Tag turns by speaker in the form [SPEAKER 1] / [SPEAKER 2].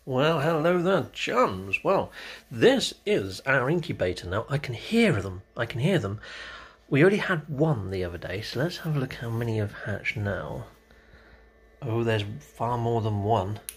[SPEAKER 1] Well, hello there, chums. Well, this is our incubator now. I can hear them. We already had one the other day, so let's have a look how many have hatched now. Oh, there's far more than one.